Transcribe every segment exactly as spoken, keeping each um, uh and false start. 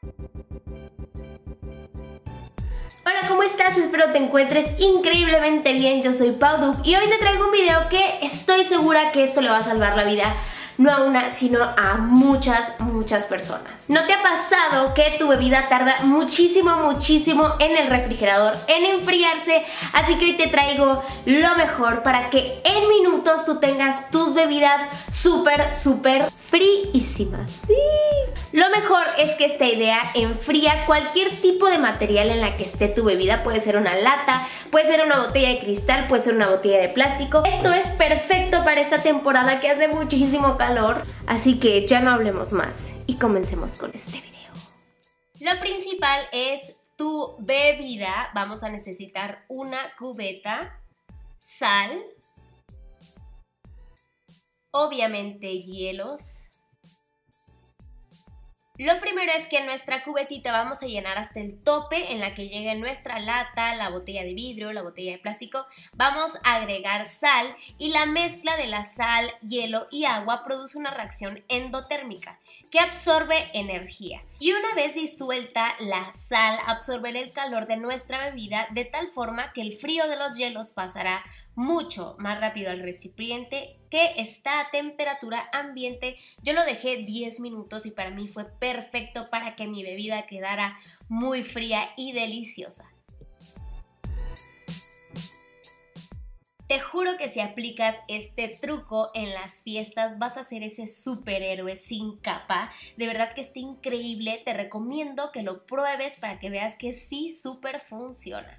Hola, ¿cómo estás? Espero te encuentres increíblemente bien. Yo soy Pau Dub y hoy te traigo un video que estoy segura que esto le va a salvar la vida, no a una, sino a muchas, muchas personas. ¿No te ha pasado que tu bebida tarda muchísimo, muchísimo en el refrigerador, en enfriarse? Así que hoy te traigo lo mejor para que en minutos tú tengas tus bebidas súper, súper fríísimas. Sí. Lo mejor es que esta idea enfría cualquier tipo de material en la que esté tu bebida. Puede ser una lata, puede ser una botella de cristal, puede ser una botella de plástico. Esto es perfecto para esta temporada que hace muchísimo calor. Así que ya no hablemos más y comencemos con este video. Lo principal es tu bebida. Vamos a necesitar una cubeta, sal, obviamente hielos. Lo primero es que en nuestra cubetita vamos a llenar hasta el tope en la que llegue nuestra lata, la botella de vidrio, la botella de plástico. Vamos a agregar sal y la mezcla de la sal, hielo y agua produce una reacción endotérmica que absorbe energía. Y una vez disuelta, la sal absorberá el calor de nuestra bebida de tal forma que el frío de los hielos pasará mucho más rápido al recipiente que está a temperatura ambiente. Yo lo dejé diez minutos y para mí fue perfecto para que mi bebida quedara muy fría y deliciosa. Te juro que si aplicas este truco en las fiestas vas a ser ese superhéroe sin capa. De verdad que está increíble, te recomiendo que lo pruebes para que veas que sí súper funciona.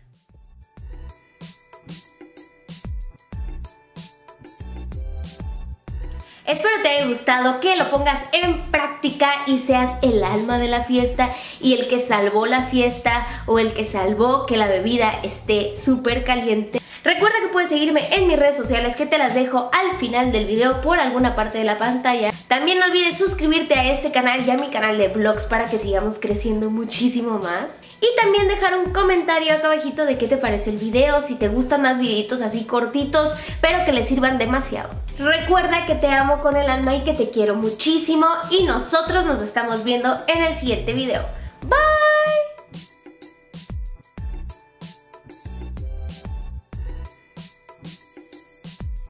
Espero te haya gustado, que lo pongas en práctica y seas el alma de la fiesta y el que salvó la fiesta o el que salvó que la bebida esté súper caliente. Recuerda que puedes seguirme en mis redes sociales, que te las dejo al final del video por alguna parte de la pantalla. También no olvides suscribirte a este canal y a mi canal de vlogs para que sigamos creciendo muchísimo más. Y también dejar un comentario acá abajito de qué te pareció el video, si te gustan más videitos así cortitos, pero que les sirvan demasiado. Recuerda que te amo con el alma y que te quiero muchísimo y nosotros nos estamos viendo en el siguiente video. Bye.